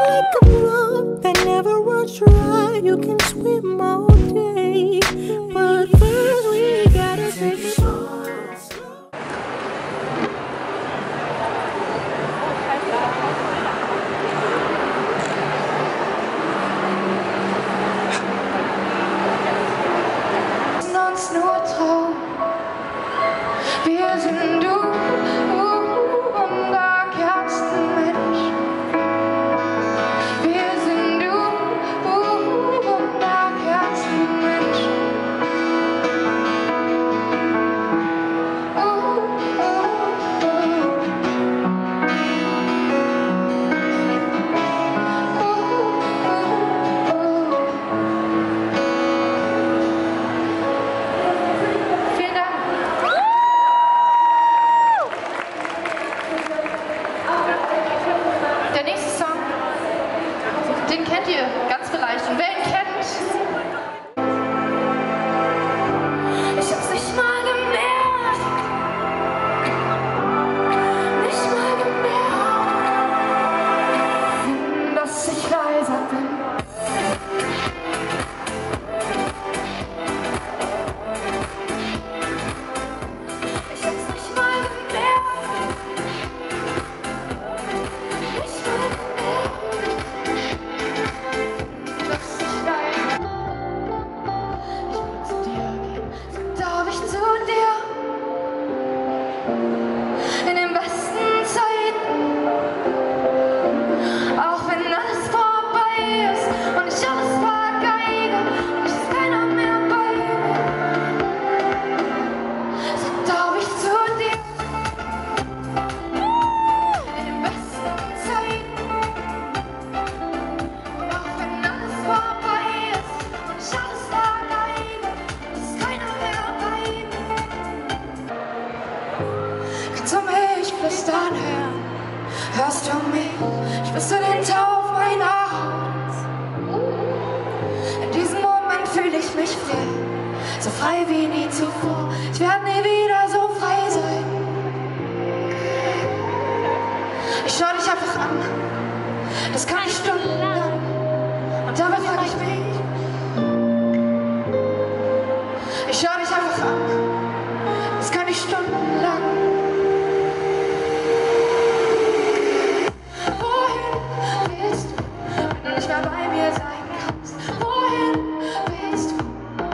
Like a brook that never runs dry, you can swim all day, but first we gotta take it slow. Uns nur Traum, wir sind du und der Kerzenmensch. Wir sind du und der Kerzenmensch. Vielen Dank. Der nächste Song, den kennt ihr ganz vielleicht. Und wer ihn kennt, ich hab's nicht mal gemerkt. Nicht mal gemerkt, dass ich leiser bin. Ich hab's nicht mal gemerkt. Nicht mal gemerkt, dass ich leiser bin. Ich will zu dir gehen, so darf ich zu dir. In den besten Zeiten, auch wenn alles vorbei ist und ich alles vergeige und es ist keiner mehr bei mir, so darf ich zu dir. In den besten Zeiten, und auch wenn alles vorbei ist und ich alles vergeige und es ist keiner mehr bei mir, kannst du mich flüstern hören? Hörst du mich? Spürst du den Tau auf meiner Haut? In diesem Moment fühle ich mich frei, so frei wie nie zuvor. Ich werde nie wieder so frei sein. Ich schau dich einfach an, das kann ich stundenlang, und dabei frag ich mich. Ich schau dich einfach an, das kann ich stundenlang. Wohin willst du, wenn du nicht mehr bei mir sein kannst? Wohin willst du?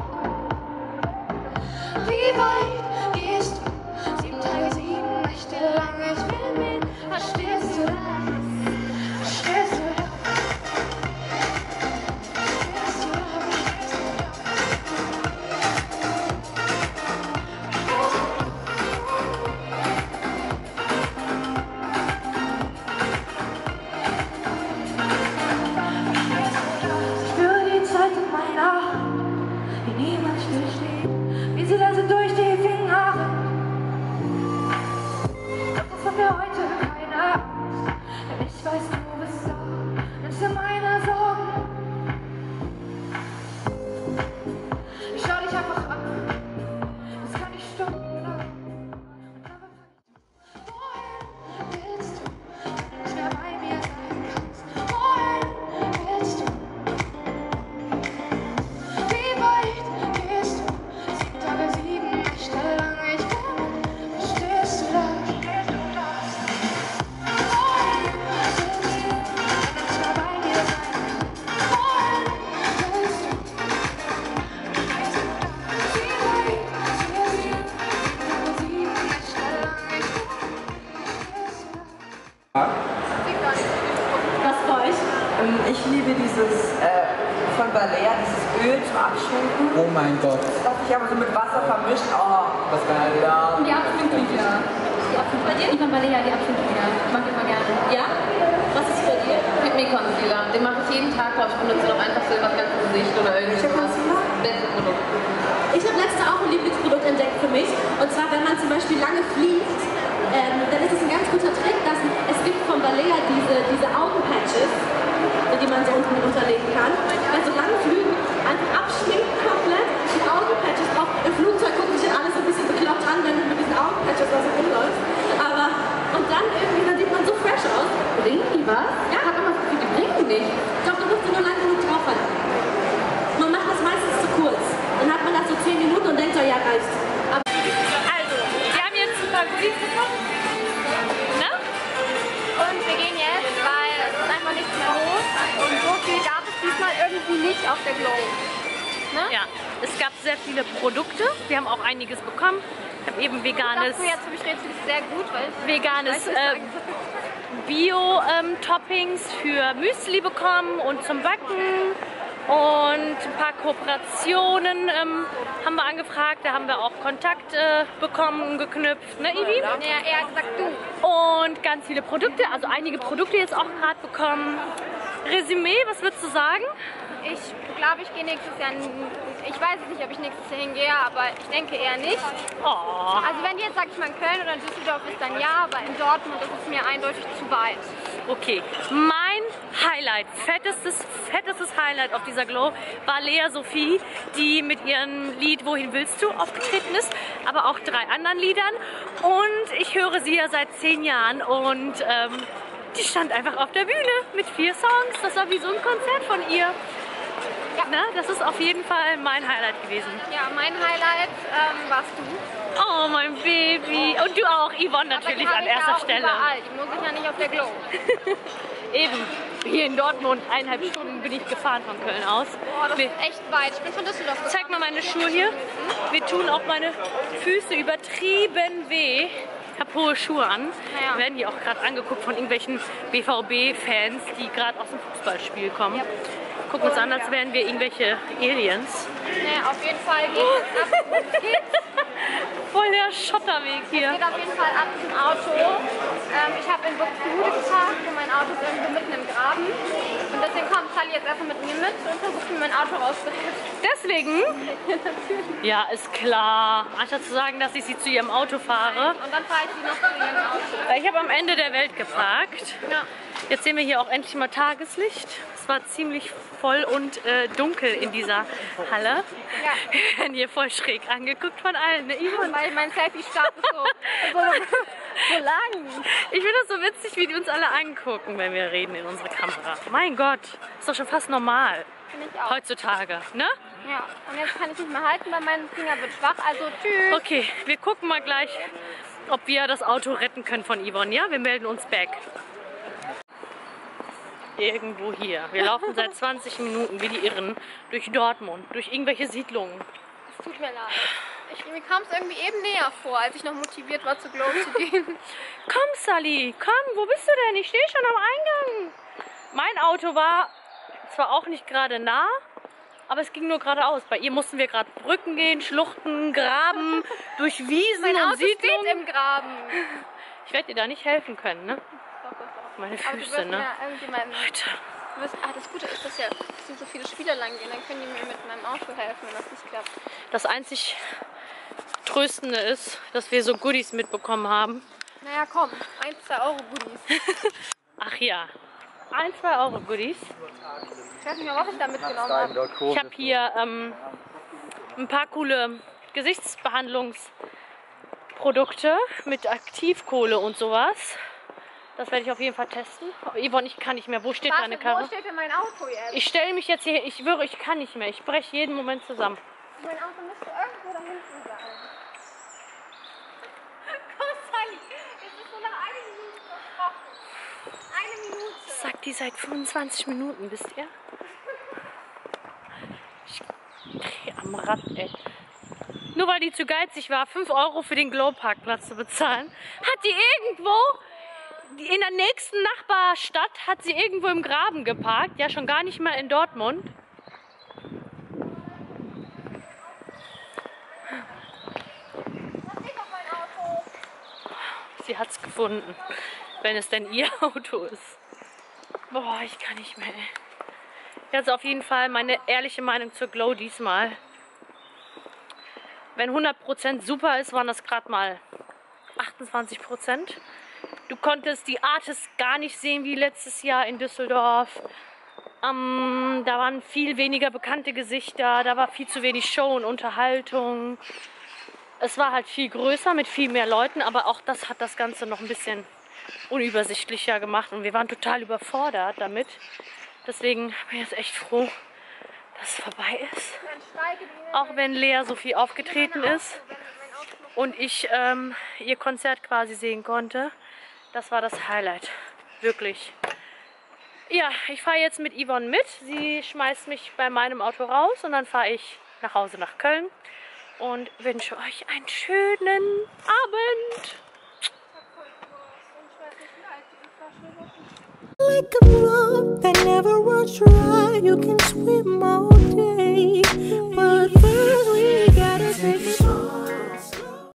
Wie weit gehst du? 7 Tage, 7 Nächte lang. Ich will mich, verstehst du das? Verstehst du das? Verstehst du das? Ich spüre die Zeit in meiner Hand, wie niemand stillsteht, wie sie leise durch die Finger rennt. Doch das hat mir heute keine Angst, denn ich weiß, du bist da, nimmst dir meine Sorgen. Ich schau dich einfach an, das kann ich stundenlang. Und dabei frag ich dich, wohin willst du, wenn du nicht mehr bei mir sein kannst? Wohin willst du? Wie weit gehst du? 7 Tage, 7 Nächte lang. Ich will mit, verstehst du das? Wohin willst du, wenn du nicht mehr bei mir sein kannst? Wohin willst du? Verstehst du das? Wie weit gehst du? 7 Tage, 7 Nächte lang. Ich will mit, verstehst du das? Was bei euch? Ich liebe dieses von Balea, dieses Öl zum Abschminken. Oh mein Gott. Das sich aber so mit Wasser vermischt. Oh, Das geil, ja. Und die Abschminktücher. Die Abschminktücher. Bei dir? Ich bin Balea, die Abschminktücher. Ich mag die immer gerne. Ja? Was ist bei dir? Mit mir Concealer. Den mache ich jeden Tag, glaube ich, benutze noch einfach so über das ganze Gesicht oder irgendwas. Beste Produkt. Ich habe letzte auch ein Lieblingsprodukt entdeckt für mich. Und zwar, wenn man zum Beispiel lange fliegt, dann ist es ein ganz guter Trick, dass es gibt von Balea diese Augenpatches, die man so unten unterlegen kann. Bei so langen Flügen einfach abschminken komplett, die Augenpatches drauf. Im Flugzeug guckt sich alles so ein bisschen bekloppt an, wenn du mit diesen Augenpatches da so rumläufst. Aber, und dann irgendwie, dann sieht man so fresh aus. Bringen die was? Ja, Hat immer so viel, die bringen nicht auf der Glow. Ne? Ja, es gab sehr viele Produkte. Wir haben auch einiges bekommen. Ich habe eben veganes, Jetzt habe ich Rätsel sehr gut, weil veganes Bio-Toppings für Müsli bekommen und zum Backen. Und ein paar Kooperationen haben wir angefragt. Da haben wir auch Kontakt bekommen, geknüpft. Ne, Ivi? ja, eher gesagt du. Und ganz viele Produkte, also einige Produkte jetzt auch gerade bekommen. Resümee, was würdest du sagen? Ich glaube, ich gehe nächstes Jahr. Ich weiß nicht, ob ich nächstes Jahr hingehe, aber ich denke eher nicht. Oh. Also wenn jetzt, sag ich mal, in Köln oder in Düsseldorf ist, dann ja, aber in Dortmund ist es mir eindeutig zu weit. Okay, mein Highlight, fettestes Highlight auf dieser Glow war Lea Sophie, die mit ihrem Lied Wohin willst du aufgetreten ist, aber auch 3 anderen Liedern. Und ich höre sie ja seit 10 Jahren und die stand einfach auf der Bühne mit 4 Songs. Das war wie so ein Konzert von ihr. Ja. Na, das ist auf jeden Fall mein Highlight gewesen. Ja, mein Highlight warst du. Oh, mein Baby. Und du auch, Yvonne natürlich aber an erster Stelle. Überall. Die muss ich ja nicht auf der Glow. Eben, hier in Dortmund, 1,5 Stunden bin ich gefahren von Köln aus. Boah, das ist echt weit. Ich bin von Düsseldorf gefahren. Zeig mal meine Schuhe hier. Wir tun auch meine Füße übertrieben weh. Ich habe hohe Schuhe an. Naja. Werden die auch gerade angeguckt von irgendwelchen BVB-Fans, die gerade aus dem Fußballspiel kommen. Ja. Gucken uns an, als wären wir irgendwelche Aliens. Nee, auf jeden Fall geht es Voll der Schotterweg hier. auf jeden Fall ab zum Auto. Ich habe in Buxtehude geparkt und mein Auto ist irgendwo mitten im Graben. Und deswegen kommt Sally jetzt erstmal mit mir mit und versucht mir mein Auto rauszuhelfen. Deswegen? Ja, ist klar. Anstatt zu sagen, dass ich sie zu ihrem Auto fahre. Und dann fahre ich sie noch zu ihrem Auto. Ich habe am Ende der Welt geparkt. Ja. Jetzt sehen wir hier auch endlich mal Tageslicht. Es war ziemlich voll und dunkel in dieser Halle. Ja. Wir werden hier voll schräg angeguckt von allen. Ne, Yvonne? Weil mein Selfie-Start ist so lang. Ich finde das so witzig, wie die uns alle angucken, wenn wir reden in unsere Kamera. Mein Gott, ist doch schon fast normal Finde ich auch. heutzutage, ne? Ja. Und jetzt kann ich nicht mehr halten, weil mein Finger wird schwach. Also tschüss. Okay, wir gucken mal gleich, ob wir das Auto retten können von Yvonne. Ja, wir melden uns back. Irgendwo hier. Wir laufen seit 20 Minuten wie die Irren durch Dortmund, durch irgendwelche Siedlungen. Es tut mir leid. Mir kam es irgendwie eben näher vor, als ich noch motiviert war, zu Glow zu gehen. Komm, Sally, komm, wo bist du denn? Ich stehe schon am Eingang. Mein Auto war zwar auch nicht gerade nah, aber es ging nur geradeaus. Bei ihr mussten wir gerade Brücken gehen, Schluchten, graben, durch Wiesen Mein und Auto steht Siedlungen. im Graben. Ich werde dir da nicht helfen können, ne? Doch. Meine Aber du Füße, wirst ne? mir irgendjemanden... Leute. Das Gute ist, dass ja so viele Spieler lang gehen, dann können die mir mit meinem Auto helfen, wenn das nicht klappt. Das einzig Tröstende ist, dass wir so Goodies mitbekommen haben. Naja, komm, 1-2 Euro Goodies. Ach ja, 1-2 Euro Goodies. Ich weiß nicht mehr, was ich da mitgenommen habe. Ich habe hier ein paar coole Gesichtsbehandlungsprodukte mit Aktivkohle und sowas. Das werde ich auf jeden Fall testen. Oh, Yvonne, ich kann nicht mehr. Wo steht deine Karre? Wo steht denn mein Auto jetzt? Ich stelle mich jetzt hier, ich schwöre, ich kann nicht mehr. Ich breche jeden Moment zusammen. Mein Auto müsste irgendwo da hinten sein. Komm, Sally, es ist nur noch eine Minute versprochen. Eine Minute. Sagt die seit 25 Minuten, wisst ihr? Ich drehe am Rad, ey. Nur weil die zu geizig war, 5 Euro für den Glow-Parkplatz zu bezahlen, hat die irgendwo, in der nächsten Nachbarstadt, hat sie irgendwo im Graben geparkt. Ja, schon gar nicht mal in Dortmund. Das ist doch mein Auto. Sie hat es gefunden, wenn es denn ihr Auto ist. Boah, ich kann nicht mehr. Jetzt auf jeden Fall meine ehrliche Meinung zur Glow diesmal. Wenn 100% super ist, waren das gerade mal 28%. Du konntest die Artists gar nicht sehen wie letztes Jahr in Düsseldorf. Da waren viel weniger bekannte Gesichter, da war viel zu wenig Show und Unterhaltung. Es war halt viel größer mit viel mehr Leuten, aber auch das hat das Ganze noch ein bisschen unübersichtlicher gemacht und wir waren total überfordert damit. Deswegen bin ich jetzt echt froh, dass es vorbei ist. Auch wenn Lea Sophie aufgetreten ist und ich ihr Konzert quasi sehen konnte. Das war das Highlight. Wirklich. Ja, ich fahre jetzt mit Yvonne mit. Sie schmeißt mich bei meinem Auto raus und dann fahre ich nach Hause nach Köln und wünsche euch einen schönen Abend. Like a brook that never runs dry, you can swim all day.